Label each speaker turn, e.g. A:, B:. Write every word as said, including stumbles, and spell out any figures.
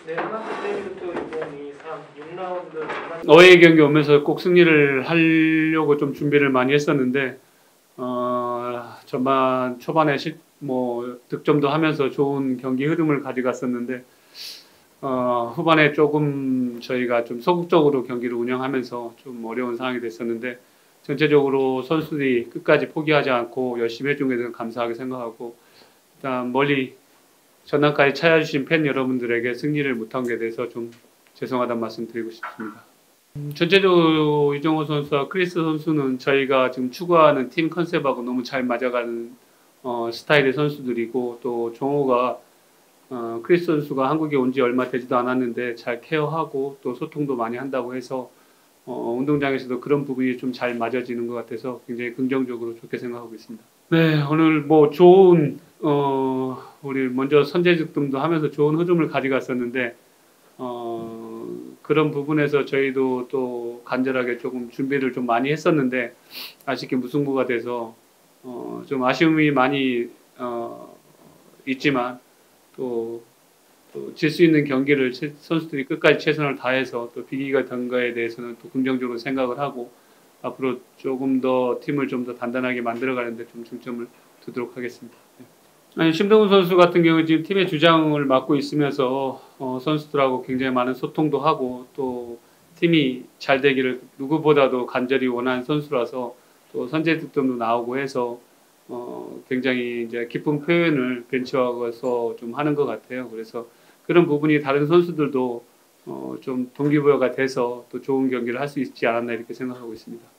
A: 네, 하나 때리고 또 일, 이, 삼, 육 라운드
B: 어웨이 경기 오면서 꼭 승리를 하려고 좀 준비를 많이 했었는데 어, 전반 초반에 실, 뭐 득점도 하면서 좋은 경기 흐름을 가져갔었는데 어, 후반에 조금 저희가 좀 소극적으로 경기를 운영하면서 좀 어려운 상황이 됐었는데 전체적으로 선수들이 끝까지 포기하지 않고 열심히 해준 것에 대해서 감사하게 생각하고 일단 멀리 전남까지 찾아주신 팬 여러분들에게 승리를 못한 것에 대해서 좀 죄송하다는 말씀 드리고 싶습니다. 음, 전체적으로 이정호 선수와 크리스 선수는 저희가 지금 추구하는 팀 컨셉하고 너무 잘 맞아가는 어, 스타일의 선수들이고 또 정호가 어, 크리스 선수가 한국에 온 지 얼마 되지도 않았는데 잘 케어하고 또 소통도 많이 한다고 해서 어, 운동장에서도 그런 부분이 좀 잘 맞아지는 것 같아서 굉장히 긍정적으로 좋게 생각하고 있습니다. 네, 오늘 뭐 좋은 어, 우리 먼저 선제 득점도 하면서 좋은 흐름을 가져갔었는데 어, 그런 부분에서 저희도 또 간절하게 조금 준비를 좀 많이 했었는데 아쉽게 무승부가 돼서 어, 좀 아쉬움이 많이 어, 있지만 또 질 수 있는 경기를 선수들이 끝까지 최선을 다해서 또 비기가 된 거에 대해서는 또 긍정적으로 생각을 하고 앞으로 조금 더 팀을 좀 더 단단하게 만들어가는데 좀 중점을 두도록 하겠습니다. 아니, 심동훈 선수 같은 경우 지금 팀의 주장을 맡고 있으면서 어, 선수들하고 굉장히 많은 소통도 하고 또 팀이 잘 되기를 누구보다도 간절히 원하는 선수라서 또 선제 득점도 나오고 해서 어, 굉장히 이제 기쁜 표현을 벤치와서 좀 하는 것 같아요. 그래서 그런 부분이 다른 선수들도 어, 좀 동기부여가 돼서 또 좋은 경기를 할 수 있지 않았나 이렇게 생각하고 있습니다.